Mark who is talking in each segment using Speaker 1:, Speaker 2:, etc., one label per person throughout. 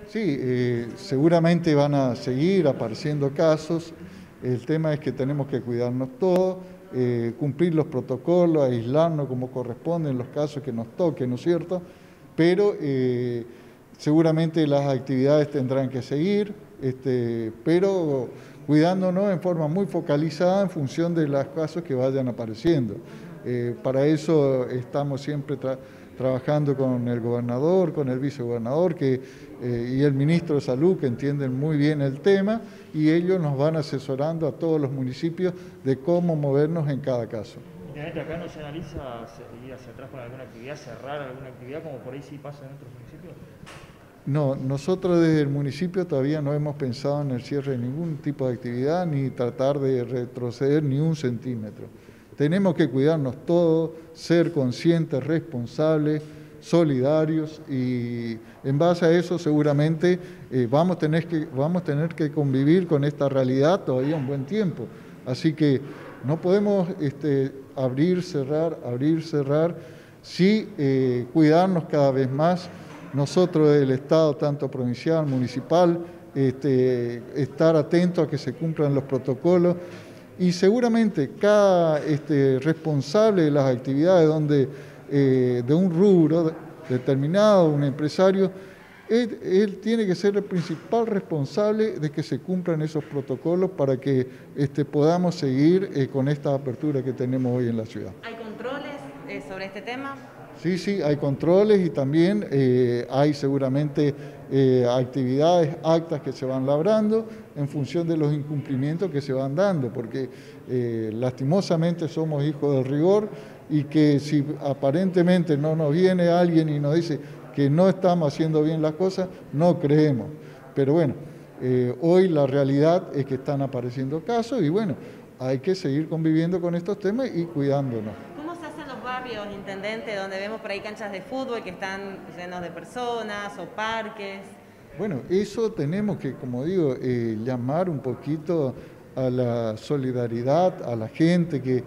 Speaker 1: Sí, seguramente van a seguir apareciendo casos. El tema es que tenemos que cuidarnos todos, cumplir los protocolos, aislarnos como corresponde en los casos que nos toquen, ¿no es cierto? Pero seguramente las actividades tendrán que seguir, pero cuidándonos en forma muy focalizada en función de los casos que vayan apareciendo. Para eso estamos siempre trabajando con el gobernador, con el vicegobernador y el ministro de Salud, que entienden muy bien el tema, y ellos nos van asesorando a todos los municipios de cómo movernos en cada caso.
Speaker 2: Intendente, acá no se analiza ir hacia atrás con alguna actividad, cerrar alguna actividad, como por ahí sí pasa en otros municipios.
Speaker 1: No, nosotros desde el municipio todavía no hemos pensado en el cierre de ningún tipo de actividad ni tratar de retroceder ni un centímetro. Tenemos que cuidarnos todos, ser conscientes, responsables, solidarios, y en base a eso seguramente vamos a tener que convivir con esta realidad todavía un buen tiempo. Así que no podemos abrir, cerrar, sí cuidarnos cada vez más. Nosotros del Estado, tanto provincial, municipal, estar atentos a que se cumplan los protocolos, y seguramente cada responsable de las actividades de un rubro determinado, un empresario, él tiene que ser el principal responsable de que se cumplan esos protocolos para que podamos seguir con esta apertura que tenemos hoy en la ciudad.
Speaker 3: ¿Hay controles sobre este tema?
Speaker 1: Sí, hay controles, y también hay seguramente actividades, actas que se van labrando en función de los incumplimientos que se van dando, porque lastimosamente somos hijos del rigor, y que si aparentemente no nos viene alguien y nos dice que no estamos haciendo bien las cosas, no creemos. Pero bueno, hoy la realidad es que están apareciendo casos, y bueno, hay que seguir conviviendo con estos temas y cuidándonos.
Speaker 3: Barrios, intendente, donde vemos por ahí canchas de fútbol que están llenos de personas o parques?
Speaker 1: Bueno, eso tenemos que, como digo, llamar un poquito a la solidaridad, a la gente que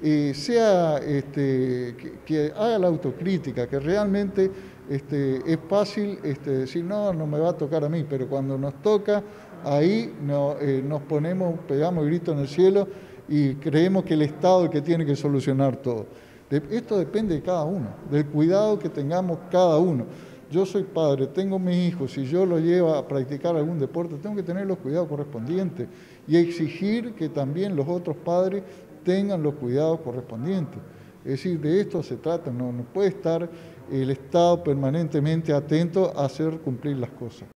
Speaker 1: que haga la autocrítica, que realmente es fácil decir, no me va a tocar a mí, pero cuando nos toca, ahí nos pegamos el grito en el cielo y creemos que el Estado es el que tiene que solucionar todo. Esto depende de cada uno, del cuidado que tengamos cada uno. Yo soy padre, tengo mis hijos, si yo los llevo a practicar algún deporte, tengo que tener los cuidados correspondientes y exigir que también los otros padres tengan los cuidados correspondientes. Es decir, de esto se trata, no puede estar el Estado permanentemente atento a hacer cumplir las cosas.